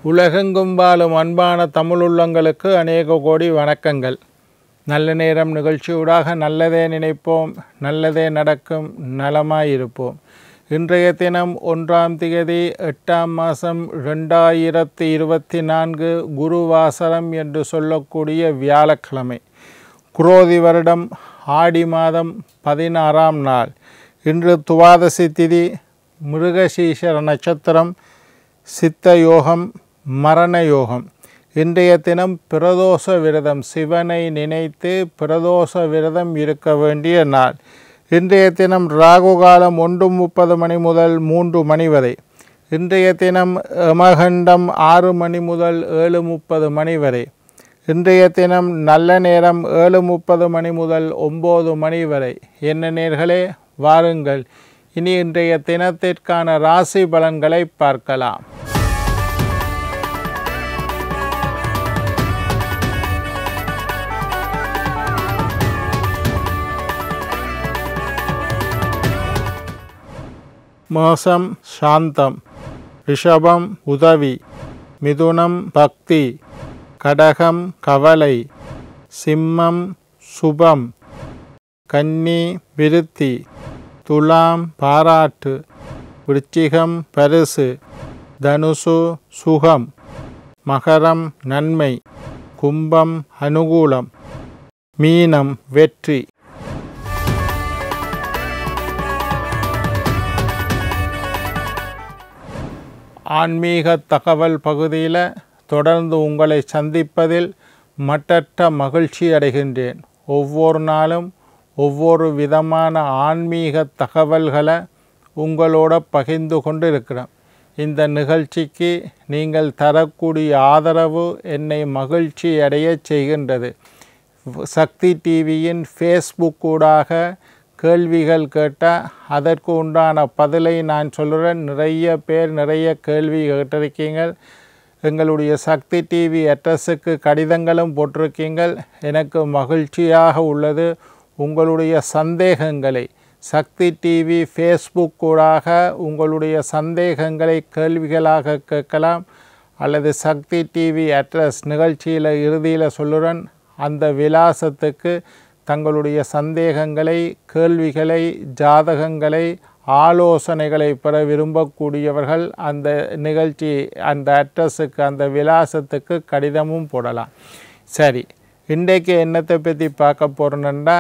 உலகெங்கும் வாழும் அன்பான தமிழுள்ளங்களுக்கு அநேக கோடி வணக்கங்கள். நல்ல நேரம் நிகழ்ச்சியூடாக நல்லதே நினைப்போம், நல்லதே நடக்கும், நலமாயிருப்போம். இன்றைய தினம் 1ஆம் தேதி 8ஆம் மாதம் 2024 குருவாசரம் என்று சொல்லக்கூடிய வியாழக்கிழமை. குரோதி வருடம் ஆடி மாதம் 16ஆம் நாள். இன்று துவாதசி திதி, மிருகசீஷர நட்சத்திரம், சித்த யோகம், மரண யோகம். இன்றைய தினம் பிரதோஷ விரதம், சிவனை நினைத்து பிரதோஷ விரதம் இருக்க வேண்டிய நாள். இன்றைய தினம் ராகு காலம் 1:30 மணி முதல் 3 மணி வரை. இன்றைய தினம் யமகண்டம் 6 மணி முதல் 7:30 மணி வரை. இன்றைய தினம் நல்ல நேரம் 7:30 மணி முதல் 9 மணி வரை. என்ன நேர்களே, வாருங்கள் இனி இன்றைய தினத்திற்கான ராசி பலன்களை பார்க்கலாம். மேஷம் சாந்தம், ரிஷபம் உதவி, மிதுனம் பக்தி, கடகம் கவலை, சிம்மம் சுபம், கன்னி விருத்தி, துலாம் பாராட்டு, விருச்சிகம் பரிசு, தனுசு சுகம், மகரம் நன்மை, கும்பம் அனுகூலம், மீனம் வெற்றி. ஆன்மீக தகவல் பகுதியில் தொடர்ந்து உங்களை சந்திப்பதில் மட்டற்ற மகிழ்ச்சி அடைகின்றேன். ஒவ்வொரு நாளும் ஒவ்வொரு விதமான ஆன்மீக தகவல்களை உங்களோட பகிர்ந்து கொண்டு இருக்கிறேன். இந்த நிகழ்ச்சிக்கு நீங்கள் தரக்கூடிய ஆதரவு என்னை மகிழ்ச்சி அடைய செய்கின்றது. சக்தி டிவியின் ஃபேஸ்புக் ஊடாக கேள்விகள் கேட்டால் அதற்கு உண்டான பதிலை நான் சொல்கிறேன். நிறைய பேர் நிறைய கேள்வி கேட்டிருக்கீங்க. எங்களுடைய சக்தி டிவி அட்ரஸுக்கு கடிதங்களும் போட்டிருக்கீங்கள். எனக்கு மகிழ்ச்சியாக உள்ளது. உங்களுடைய சந்தேகங்களை சக்தி டிவி ஃபேஸ்புக் ஊடாக உங்களுடைய சந்தேகங்களை கேள்விகளாக கேட்கலாம். அல்லது சக்தி டிவி அட்ரஸ் நிகழ்ச்சியில் இறுதியில் சொல்லுறேன். அந்த விலாசத்துக்கு தங்களுடைய சந்தேகங்களை, கேள்விகளை, ஜாதகங்களை, ஆலோசனைகளை பெற விரும்பக்கூடியவர்கள் அந்த நிகழ்ச்சி அந்த அட்ரஸுக்கு அந்த விலாசத்துக்கு கடிதமும் போடலாம். சரி, இன்றைக்கு என்னத்தை பற்றி பார்க்க போகிறோன்னா,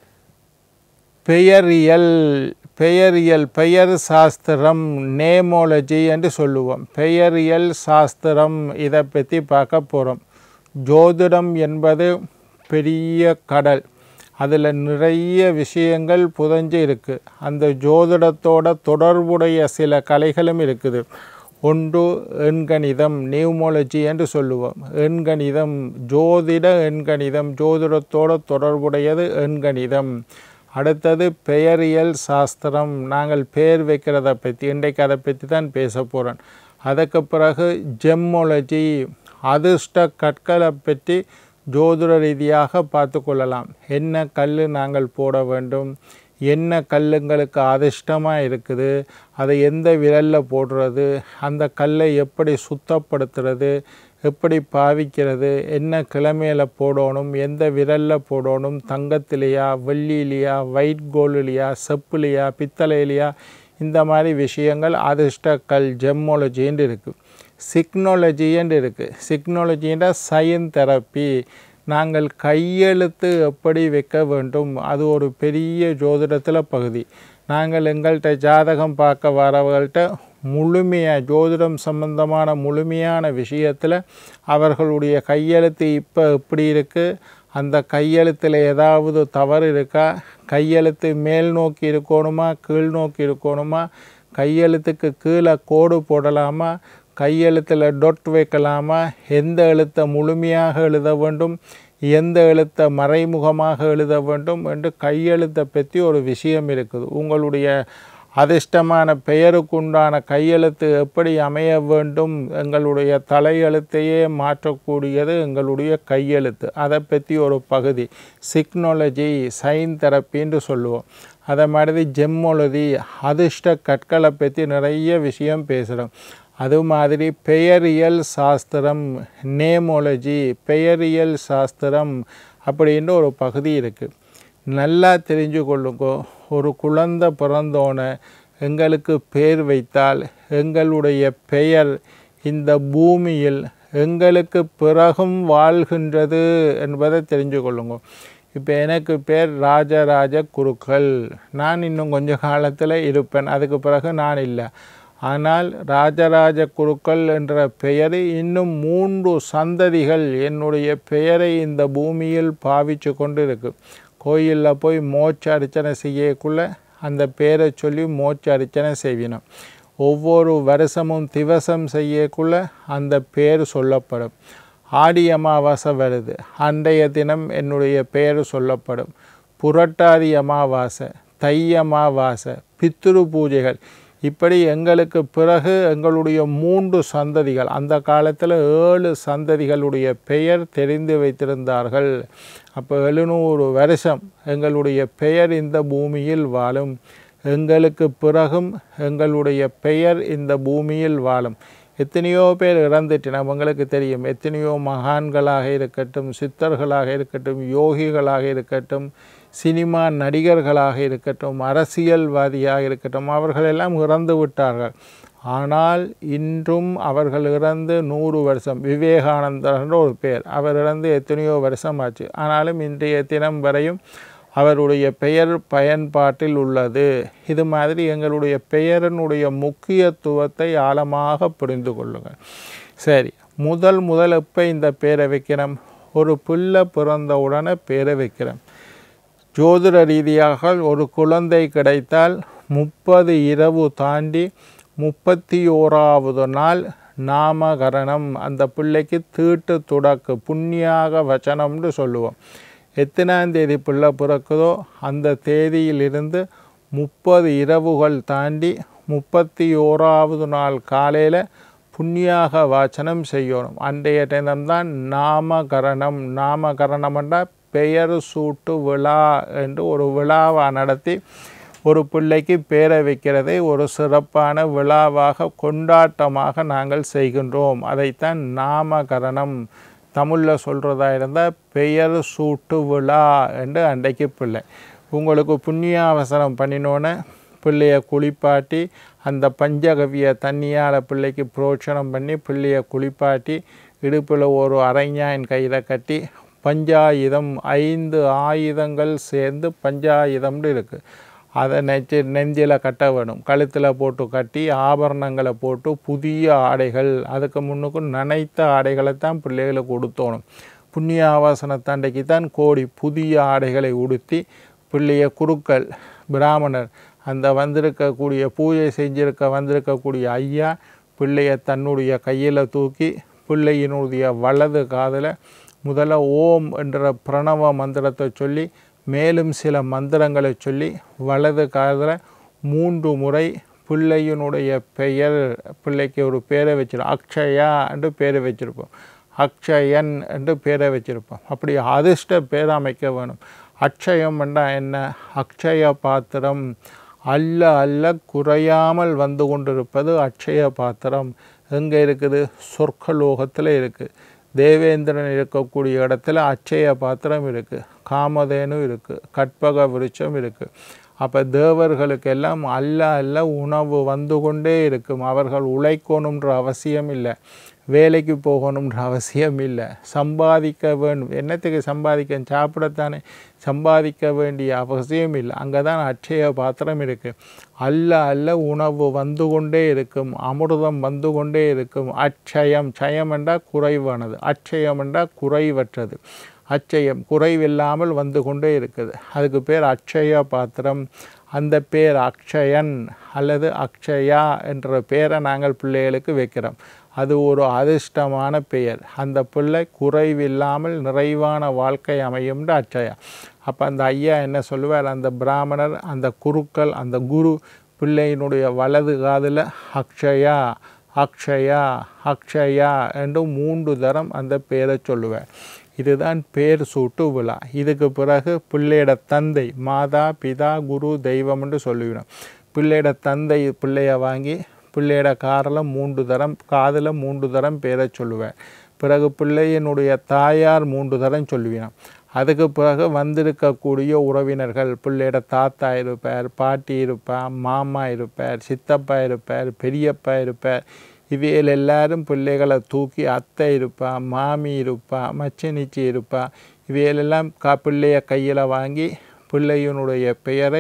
பெயர் சாஸ்திரம், நேமோலஜி என்று சொல்லுவோம். பெயரியல் சாஸ்திரம், இதை பற்றி பார்க்க போகிறோம். ஜோதிடம் என்பது பெரிய கடல். அதில் நிறைய விஷயங்கள் புதைஞ்சு இருக்குது. அந்த ஜோதிடத்தோட தொடர்புடைய சில கலைகளும் இருக்குது. ஒன்று எண்கணிதம், நியூமோலஜி என்று சொல்லுவோம். எண்கணிதம், ஜோதிட எண்கணிதம், ஜோதிடத்தோடு தொடர்புடையது எண்கணிதம். அடுத்தது பெயரியல் சாஸ்திரம், நாங்கள் பெயர் வைக்கிறத பற்றி, இன்றைக்கு அதை பற்றி தான் பேச போகிறேன். அதுக்கு பிறகு ஜெம்மோலஜி, அதிர்ஷ்ட கற்களை பற்றி ஜோதிட ரீதியாக பார்த்து கொள்ளலாம். என்ன கல் நாங்கள் போட வேண்டும், என்ன கல்லுங்களுக்கு அதிர்ஷ்டமாக இருக்குது, அதை எந்த விரலில் போடுறது, அந்த கல்லை எப்படி சுத்தப்படுத்துறது, எப்படி பாவிக்கிறது, என்ன கிழமையில் போடணும், எந்த விரலில் போடணும், தங்கத்திலையா, வெள்ளியிலையா, ஒயிட் கோல்டுலையா, செப்புலையா, பித்தளையிலையா, இந்த மாதிரி விஷயங்கள் அதிர்ஷ்டக்கல் ஜெம்மோலஜின்னு இருக்குது. சிக்னாலஜின்னு இருக்குது. சிக்னாலஜின்ற சைன் தெரப்பி, நாங்கள் கையெழுத்து எப்படி வைக்க வேண்டும், அது ஒரு பெரிய ஜோதிடத்தில் பகுதி. நாங்கள் எங்கள்கிட்ட ஜாதகம் பார்க்க வரவர்கள்ட்ட முழுமையாக ஜோதிடம் சம்பந்தமான முழுமையான விஷயத்தில் அவர்களுடைய கையெழுத்து இப்போ எப்படி இருக்குது, அந்த கையெழுத்தில் ஏதாவது தவறு இருக்கா, கையெழுத்து மேல் நோக்கி இருக்கணுமா, கீழ் நோக்கி இருக்கணுமா, கையெழுத்துக்கு கீழே கோடு போடலாமா, கையெழுத்தில் டொட் வைக்கலாமா, எந்த எழுத்தை முழுமையாக எழுத வேண்டும், எந்த எழுத்தை மறைமுகமாக எழுத வேண்டும் என்று கையெழுத்தை பற்றி ஒரு விஷயம் இருக்குது. உங்களுடைய அதிர்ஷ்டமான பெயருக்குண்டான கையெழுத்து எப்படி அமைய வேண்டும், எங்களுடைய தலையெழுத்தையே மாற்றக்கூடியது எங்களுடைய கையெழுத்து. அதை பற்றி ஒரு பகுதி சிக்னாலஜி, சைன் தெரப்பின்னு சொல்லுவோம். அதை மாதிரி ஜெம்மோலஜி, அதிர்ஷ்ட கற்களை பற்றி நிறைய விஷயம் பேசுகிறோம். அது மாதிரி பெயரியல் சாஸ்திரம், நேமாலஜி, பெயரியல் சாஸ்திரம் அப்படின்ற ஒரு பகுதி இருக்குது. நல்லா தெரிஞ்சு கொள்ளுங்க, ஒரு குழந்தை பிறந்தோன்னே எங்களுக்கு பேர் வைத்தால் எங்களுடைய பெயர் இந்த பூமியில் எங்களுக்கு பிறகும் வாழ்கின்றது என்பதை தெரிஞ்சு கொள்ளுங்க. இப்போ எனக்கு பேர் ராஜராஜ குருக்கள். நான் இன்னும் கொஞ்சம் காலத்தில் இருப்பேன், அதுக்கு பிறகு நான் இல்லை. ஆனால் ராஜராஜ குருக்கள் என்ற பெயர் இன்னும் 3 சந்ததிகள் என்னுடைய பெயரை இந்த பூமியில் பாவித்து கொண்டு இருக்கு. கோயிலில் போய் மோட்ச அர்ச்சனை செய்யக்குள்ளே அந்த பேரை சொல்லி மோட்ச அர்ச்சனை செய்வினோம். ஒவ்வொரு வருஷமும் திவசம் செய்யக்குள்ளே அந்த பேர் சொல்லப்படும். ஆடி அமாவாசை வருது, அன்றைய தினம் என்னுடைய பெயர் சொல்லப்படும். புரட்டாதி அமாவாசை, தை அமாவாசை, பித்ரு பூஜைகள், இப்படி எங்களுக்கு பிறகு எங்களுடைய 3 சந்ததிகள், அந்த காலத்தில் 7 சந்ததிகளுடைய பெயர் தெரிந்து வைத்திருந்தார்கள். அப்போ 700 வருஷம் எங்களுடைய பெயர் இந்த பூமியில் வாழும். எங்களுக்கு பிறகும் எங்களுடைய பெயர் இந்த பூமியில் வாழும். எத்தனையோ பேர் இறந்துட்டு நம்மங்களுக்கு தெரியும். எத்தனையோ மகான்களாக இருக்கட்டும், சித்தர்களாக இருக்கட்டும், யோகிகளாக இருக்கட்டும், சினிமா நடிகர்களாக இருக்கட்டும், அரசியல்வாதியாக இருக்கட்டும், அவர்களெல்லாம் இறந்து விட்டார்கள். ஆனால் இன்றும் அவர்கள் இறந்து 100 வருஷம். விவேகானந்தர் என்ற ஒரு பேர், அவர் இறந்து எத்தனையோ வருஷம் ஆச்சு. ஆனாலும் இன்றைய தினம் வரையும் அவருடைய பெயர் பயன்பாட்டில் உள்ளது. இது மாதிரி எங்களுடைய பெயரினுடைய முக்கியத்துவத்தை ஆழமாக புரிந்து கொள்ளுங்கள். சரி, முதல் எப்போ இந்த பேரை வைக்கிறோம்? ஒரு பிள்ளை பிறந்த உடனே பேரை வைக்கிறோம். ஜோதிட ரீதியாக ஒரு குழந்தை கிடைத்தால் 30 இரவு தாண்டி 31வது நாள் நாமகரணம், அந்த பிள்ளைக்கு தீட்டு துடக்கு, புண்ணியாக வச்சனம்னு சொல்லுவோம். எத்தனாம் தேதி பிள்ளை பிறக்குதோ அந்த தேதியிலிருந்து 30 இரவுகள் தாண்டி 31வது நாள் காலையில் புண்ணியாக வாசனம் செய்யணும். அன்றைய தினம்தான் நாமகரணம். நாமகரணம்னா பெயர் சூட்டு விழா என்று ஒரு விழாவை நடத்தி ஒரு பிள்ளைக்கு பேரை வைக்கிறதை ஒரு சிறப்பான விழாவாக கொண்டாட்டமாக நாங்கள் செய்கின்றோம். அதைத்தான் நாமகரணம், தமிழில் சொல்கிறதா இருந்தால் பெயர் சூட்டு விழா என்று அன்றைக்கு பிள்ளை. உங்களுக்கு புண்ணியாவசனம் பண்ணினோன்னே பிள்ளையை குளிப்பாட்டி அந்த பஞ்சகவிய தண்ணியால் பிள்ளைக்கு புரோட்சணம் பண்ணி பிள்ளையை குளிப்பாட்டி இடுப்பில் ஒரு அரைஞாயின் கையில் கட்டி பஞ்சாயுதம் 5 ஆயுதங்கள் சேர்ந்து பஞ்சாயுதம்னு இருக்குது. அதை நெஞ்சில் கட்ட வேணும், கழுத்தில் போட்டு கட்டி ஆபரணங்களை போட்டு புதிய ஆடைகள், அதுக்கு முன்னுக்கு நனைத்த ஆடைகளைத்தான் பிள்ளைகளுக்கு உடுத்தணும். புண்ணிய ஆவாசனத்தண்டைக்கு தான் கோடி புதிய ஆடைகளை உடுத்தி பிள்ளைய குருக்கள் பிராமணர் அந்த வந்திருக்கக்கூடிய பூஜை வந்திருக்கக்கூடிய ஐயா பிள்ளையை தன்னுடைய கையில் தூக்கி பிள்ளையினுடைய வலது காதில் முதல்ல ஓம் என்ற பிரணவ மந்திரத்தை சொல்லி மேலும் சில மந்திரங்களை சொல்லி வலது காதில் 3 முறை பிள்ளையினுடைய பெயர், பிள்ளைக்கு ஒரு பேரை வச்சிருப்போம். அக்ஷயா என்று பேரை வச்சுருப்போம், அக்ஷயன் என்று பேரை வச்சுருப்போம். அப்படி அதிர்ஷ்ட பேர் அமைக்க வேணும். அக்ஷயம் என்றால் என்ன? அக்ஷய பாத்திரம், அல்ல குறையாமல் வந்து கொண்டிருப்பது அக்ஷய பாத்திரம். எங்கே இருக்குது? சொர்க்கலோகத்தில் இருக்குது. தேவேந்திரன் இருக்கக்கூடிய இடத்துல அட்சய பாத்திரம் இருக்குது, காமதேனு இருக்குது, கற்பக விருட்சம் இருக்குது. அப்போ தேவர்களுக்கெல்லாம் அல்ல உணவு வந்து கொண்டே இருக்கும். அவர்கள் உழைக்கணுன்ற அவசியம் இல்லை, வேலைக்கு போகணுன்ற அவசியம் இல்லை, சம்பாதிக்க வேண்டும். என்னத்துக்கு சம்பாதிக்க? சாப்பிடத்தானே. சம்பாதிக்க வேண்டிய அவசியம் இல்லை. அங்கே தான் அட்சய பாத்திரம் இருக்குது. அல்ல உணவு வந்து கொண்டே இருக்கும், அமிர்தம் வந்து கொண்டே இருக்கும். அட்சயம், சயம் என்றால் குறைவானது, அட்சயம் என்றால் குறைவற்றது. அட்சயம் குறைவில்லாமல் வந்து கொண்டே இருக்குது, அதுக்கு பேர் அட்சய பாத்திரம். அந்த பேர் அக்ஷயன் அல்லது அக்ஷயா என்ற பெயரை நாங்கள் பிள்ளைகளுக்கு வைக்கிறோம். அது ஒரு அதிர்ஷ்டமான பெயர். அந்த பிள்ளை குறைவில்லாமல் நிறைவான வாழ்க்கை அமையும்னு அட்சயா. அப்போ அந்த ஐயா என்ன சொல்லுவார்? அந்த பிராமணர், அந்த குருக்கள், அந்த குரு பிள்ளையினுடைய வலது காதில் அக்ஷயா அக்ஷயா அக்ஷயா என்று 3 தரம் அந்த பெயரை சொல்லுவார். இதுதான் பேர் சூட்டு விழா. இதுக்கு பிறகு பிள்ளையோட தந்தை, மாதா பிதா குரு தெய்வம் என்று சொல்லுவிடும். பிள்ளையோட தந்தை பிள்ளையை வாங்கி பிள்ளையோட காதில் 3 தரம் பேரை சொல்லுவேன். பிறகு பிள்ளையினுடைய தாயார் 3 தரம் சொல்லுவேன். அதுக்கு பிறகு வந்திருக்கக்கூடிய உறவினர்கள், பிள்ளையோட தாத்தா இருப்பார், பாட்டி இருப்பார், மாமா இருப்பார், சித்தப்பா இருப்பார், பெரியப்பா இருப்பார். இவையில் எல்லாரும் பிள்ளைகளை தூக்கி அத்தை இருப்பா, மாமி இருப்பா, மச்சினிச்சி இருப்பா. இவையிலெல்லாம் பிள்ளைய கையில் வாங்கி பிள்ளையினுடைய பெயரை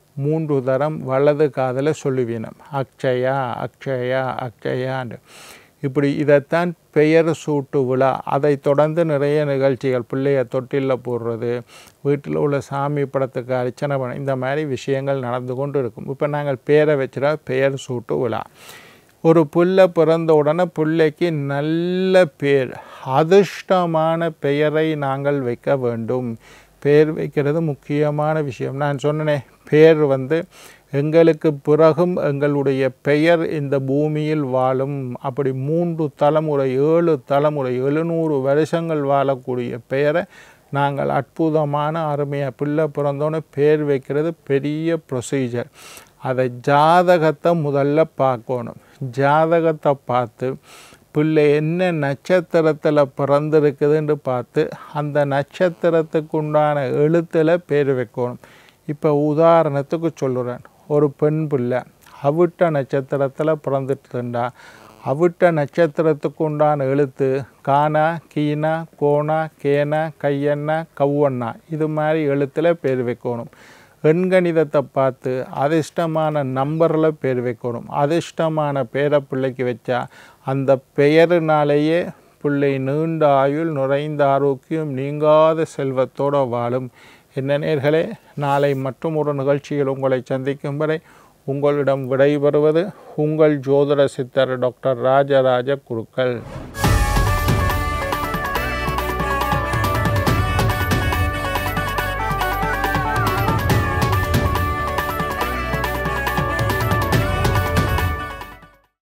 3 தரம் வலது காதில் சொல்லுவினோம். அக்ஷயா அக்ஷயா அக்ஷயான்னு. இப்படி இதைத்தான் பெயர் சூட்டு விழா. அதை தொடர்ந்து நிறைய நிகழ்ச்சிகள், பிள்ளைய தொட்டிலில் போடுறது, வீட்டில் உள்ள சாமி படத்துக்கு அர்ச்சனை பண்ண, இந்த மாதிரி விஷயங்கள் நடந்து கொண்டு இருக்கும். இப்போ நாங்கள் பேரை வச்சுட்டா பெயர் சூட்டு விழா. ஒரு பிள்ளை பிறந்த உடனே பிள்ளைக்கு நல்ல பேர், அதிர்ஷ்டமான பெயரை நாங்கள் வைக்க வேண்டும். பேர் வைக்கிறது முக்கியமான விஷயம். நான் சொன்னேன், பேர் எங்களுக்கு பிறகும் எங்களுடைய பெயர் இந்த பூமியில் வாழும். அப்படி 3 தலைமுறை 7 தலைமுறை 700 வருஷங்கள் வாழக்கூடிய பெயரை நாங்கள் அற்புதமான அருமையாக பிள்ளை பிறந்தோன்னே பேர் வைக்கிறது பெரிய ப்ரொசீஜர். அதை ஜாதகத்தை முதல்ல பார்க்கணும். ஜாதகத்தை பார்த்து பிள்ளை என்ன நட்சத்திரத்தில் பிறந்திருக்குதுன்னு பார்த்து அந்த நட்சத்திரத்துக்கு உண்டான எழுத்தில் பேர் வைக்கணும். இப்போ உதாரணத்துக்கு சொல்லுறேன், ஒரு பெண் பிள்ளை அவிட்ட நட்சத்திரத்தில் பிறந்துட்டுண்டா, அவிட்ட நட்சத்திரத்துக்கு உண்டான எழுத்து கானா, கீனா, கோனா, கேனா, கையண்ணா, கவ்வண்ணா, இது மாதிரி எழுத்தில் பேர் வைக்கணும். எண்கணிதத்தை பார்த்து அதிர்ஷ்டமான நம்பரில் பேர் வைக்கணும். அதிர்ஷ்டமான பேரை பிள்ளைக்கு வச்சா அந்த பெயரினாலேயே பிள்ளை நீண்ட ஆயுள், நிறைந்த ஆரோக்கியம், நீங்காத செல்வத்தோடு வாழும். என்ன நேயர்களே, நாளை மற்றும் ஒரு நிகழ்ச்சியில் உங்களை சந்திக்கும் வரை உங்களிடம் விடைபெறுவது உங்கள் ஜோதிட சித்தர் டாக்டர் ராஜராஜ குருக்கள்.